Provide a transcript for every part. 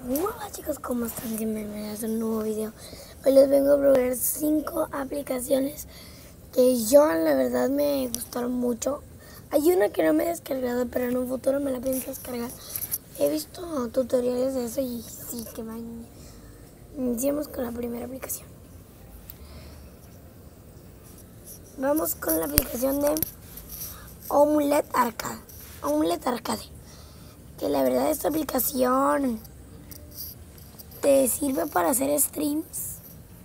Hola chicos, ¿cómo están? Bienvenidos a un nuevo video. Hoy les vengo a probar 5 aplicaciones que yo la verdad me gustaron mucho. Hay una que no me he descargado, pero en un futuro me la pienso descargar. He visto tutoriales de eso y sí que van. Iniciamos con la primera aplicación. Vamos con la aplicación de Omelette Arcade. Omelette Arcade. Que la verdad esta aplicación te sirve para hacer streams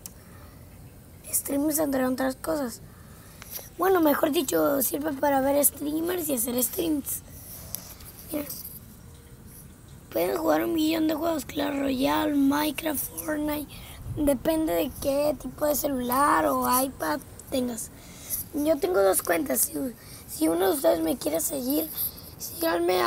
entre otras cosas. Bueno, mejor dicho, sirve para ver streamers y hacer streams. Mira, pueden jugar 1.000.000 de juegos, Clash Royale, Minecraft, Fortnite, depende de qué tipo de celular o iPad tengas. Yo tengo 2 cuentas. Si uno de ustedes me quiere seguir, síganme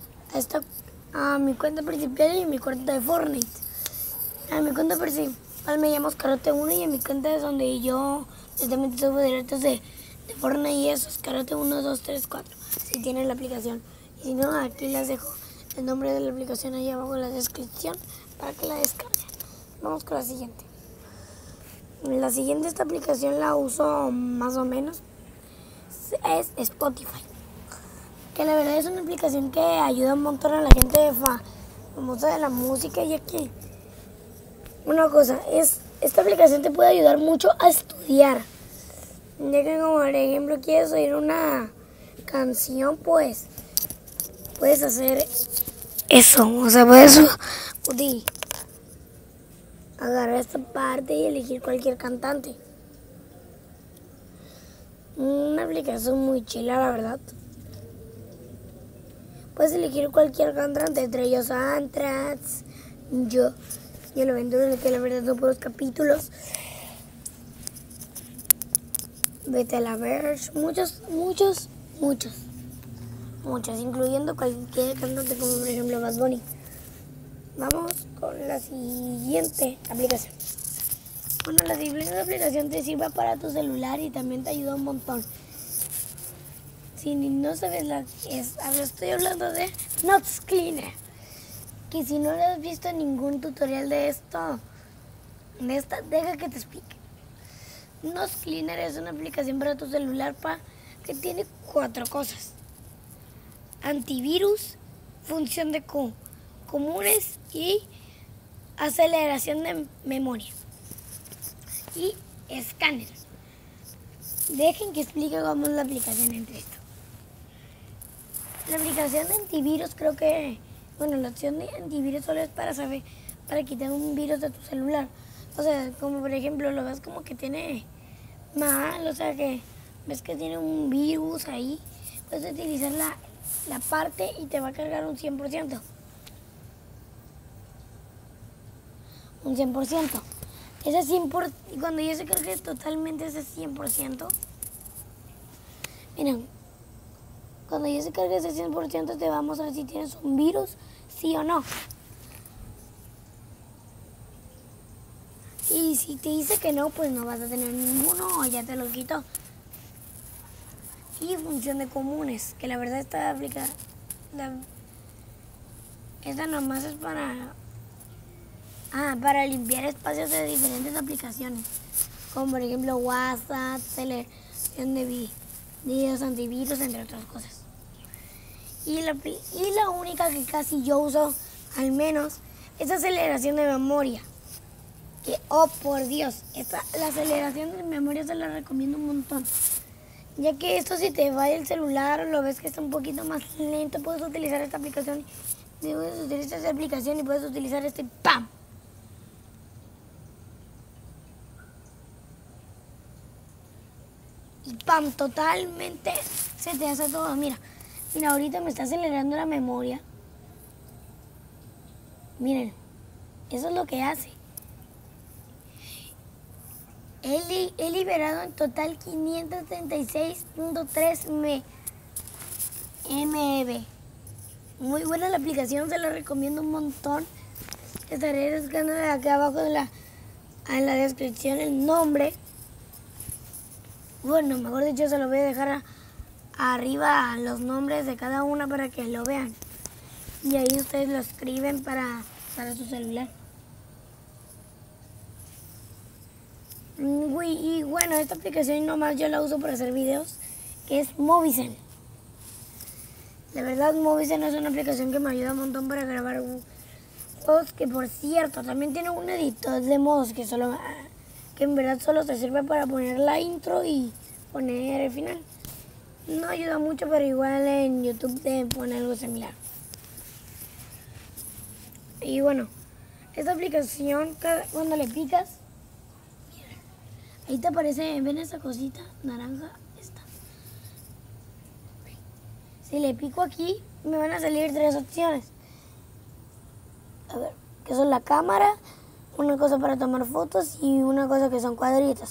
a mi cuenta principal y mi cuenta de Fortnite. A mi cuenta principal me llamo Oscarote1 y en mi cuenta es donde yo directamente subo directos de Fortnite y eso es Oscarote1, 2, 3, 4. Si tienen la aplicación. Y si no, aquí les dejo el nombre de la aplicación ahí abajo en la descripción para que la descarguen. Vamos con la siguiente. La siguiente, esta aplicación la uso más o menos, es Spotify. Que la verdad es una aplicación que ayuda un montón a la gente famosa de la música, ya que una cosa, esta aplicación te puede ayudar mucho a estudiar. Ya que como por ejemplo quieres oír una canción, pues puedes hacer eso. O sea, puedes agarrar esta parte y elegir cualquier cantante. Una aplicación muy chila, la verdad. Puedes elegir cualquier cantante, entre ellos Anthrax, yo lo vendo, que la verdad son puros capítulos. Vete a la Verge, muchos, incluyendo cualquier cantante como por ejemplo Bad Bunny. Vamos con la siguiente aplicación. Bueno, la siguiente aplicación te sirve para tu celular y también te ayuda un montón. Si no sabes la que es, estoy hablando de Notes Cleaner. Que si no lo has visto ningún tutorial de esta, deja que te explique. Notes Cleaner es una aplicación para tu celular que tiene 4 cosas: antivirus, función de comunes y aceleración de memoria y escáner. Dejen que explique cómo es la aplicación entre esto. La aplicación de antivirus la opción de antivirus solo es para quitar un virus de tu celular. O sea, como por ejemplo lo ves como que tiene mal, o sea que ves que tiene un virus ahí, puedes utilizar la parte y te va a cargar un 100%. Un 100%. Ese 100%, cuando ya se cargue totalmente ese 100%, miren, cuando ya se cargue ese 100% te va a mostrar si tienes un virus, sí o no. Y si te dice que no, pues no vas a tener ninguno o ya te lo quitó. Y función de comunes, que la verdad está aplicada. Esta nomás es para limpiar espacios de diferentes aplicaciones. Como por ejemplo WhatsApp, selección de videos, antivirus, entre otras cosas. Y la única que casi yo uso, al menos, es aceleración de memoria. Que, oh por Dios, la aceleración de memoria se la recomiendo un montón. Ya que esto, si te va el celular o lo ves que está un poquito más lento, puedes utilizar esta aplicación. Y puedes utilizar este ¡pam! Y ¡pam! Totalmente se te hace todo. Mira, ahorita me está acelerando la memoria. Miren, eso es lo que hace. He liberado en total 536.3 MB. Muy buena la aplicación, se la recomiendo un montón. Estaré buscando acá abajo en la descripción el nombre. Bueno, mejor dicho, se lo voy a dejar arriba los nombres de cada una para que lo vean. Y ahí ustedes lo escriben para para su celular. Y bueno, esta aplicación nomás yo la uso para hacer videos, que es Movizen. La verdad, Movizen es una aplicación que me ayuda un montón para grabar juegos, que por cierto, también tiene un editor de modos que en verdad solo te sirve para poner la intro y poner el final. No ayuda mucho, pero igual en YouTube te pone algo similar. Y bueno, esta aplicación, cuando le picas, ahí te aparece, ¿ven esa cosita naranja? Esta. Si le pico aquí, me van a salir 3 opciones. A ver, que son la cámara, una cosa para tomar fotos y una cosa que son cuadritos.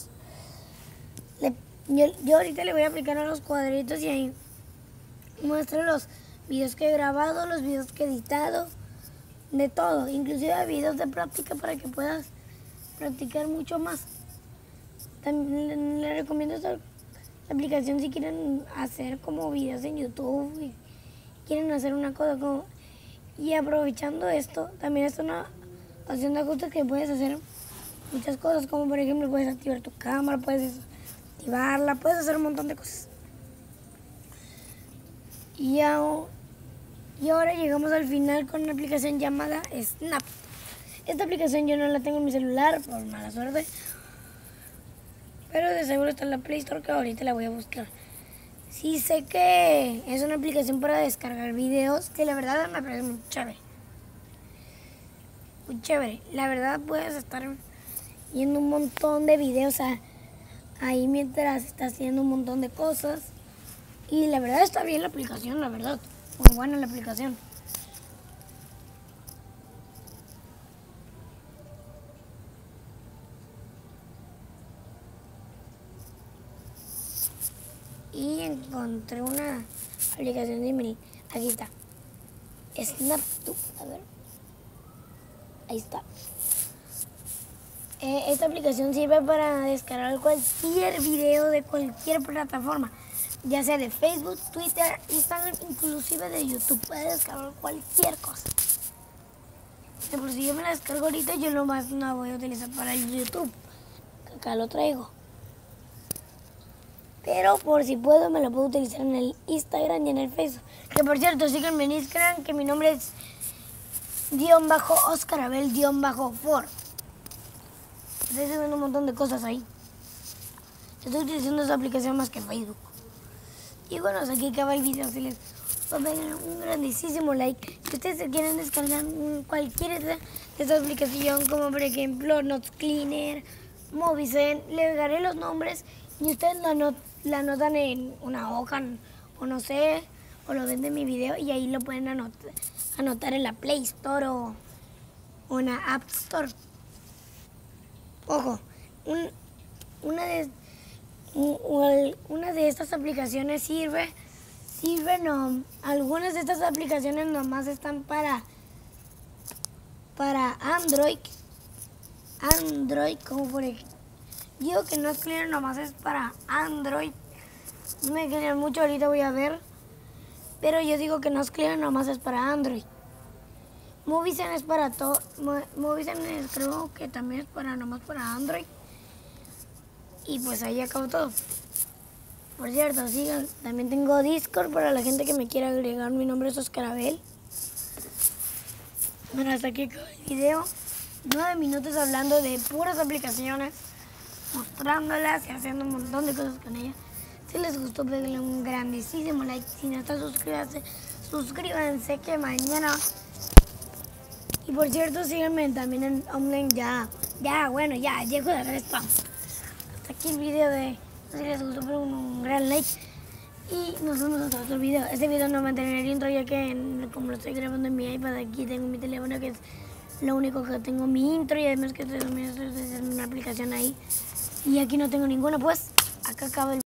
Yo ahorita le voy a aplicar a los cuadritos y ahí muestro los videos que he grabado, los videos que he editado, de todo, inclusive videos de práctica para que puedas practicar mucho más. También le recomiendo esta aplicación si quieren hacer como videos en YouTube y quieren hacer una cosa como... Y aprovechando esto, también es una opción de ajustes que puedes hacer muchas cosas, como por ejemplo puedes activar tu cámara, puedes activarla, puedes hacer un montón de cosas. Y ahora llegamos al final con una aplicación llamada Snap. Esta aplicación yo no la tengo en mi celular por mala suerte, pero de seguro está en la Play Store, que ahorita la voy a buscar. Sí sé que es una aplicación para descargar videos, que la verdad me parece muy chévere. Muy chévere. La verdad puedes estar viendo un montón de videos ahí mientras estás haciendo un montón de cosas. Y la verdad está bien la aplicación, la verdad. Muy buena la aplicación. Y encontré una aplicación de email. Aquí está. SnapTube. A ver. Ahí está. Esta aplicación sirve para descargar cualquier video de cualquier plataforma, ya sea de Facebook, Twitter, Instagram, inclusive de YouTube. Puedes descargar cualquier cosa. Por si yo me la descargo ahorita, yo nomás no voy a utilizar para el YouTube, que acá lo traigo. Pero por si puedo, me lo puedo utilizar en el Instagram y en el Facebook. Que por cierto, síganme en Instagram, que mi nombre es _OscarAbel_for. Estoy subiendo un montón de cosas ahí. Estoy utilizando esa aplicación más que Facebook. Y bueno, hasta aquí acaba el video. Si les va a pegar un grandísimo like. Si ustedes se quieren descargar cualquier de esta aplicación, como por ejemplo Notes Cleaner, Movizen, les daré los nombres y ustedes la anotan en una hoja o no sé, o lo ven de mi video y ahí lo pueden anotar en la Play Store o en la App Store. Ojo, una de estas aplicaciones sirve no, algunas de estas aplicaciones nomás están para Android, como por ejemplo, digo que Notes Cleaner nomás es para Android, no me crean mucho, ahorita voy a ver, pero yo digo que Notes Cleaner nomás es para Android. Movizen es para todo, Movizen creo que también es nomás para Android. Y pues ahí acabó todo. Por cierto, sigan, también tengo Discord para la gente que me quiera agregar. Mi nombre es OscarAbel. Bueno, hasta aquí acabó el video. 9 minutos hablando de puras aplicaciones, mostrándolas y haciendo un montón de cosas con ellas. Si les gustó, denle un grandísimo like. Si no están, suscríbanse que mañana... Y por cierto, síganme también en online ya, llego de hacer spam. Hasta aquí el video de... Si les gustó, pero un gran like. Y nos vemos en otro video. Este video no va a tener intro, ya que como lo estoy grabando en mi iPad, aquí tengo mi teléfono, que es lo único que tengo mi intro. Y además que también estoy haciendo una aplicación ahí. Y aquí no tengo ninguna, pues acá acaba el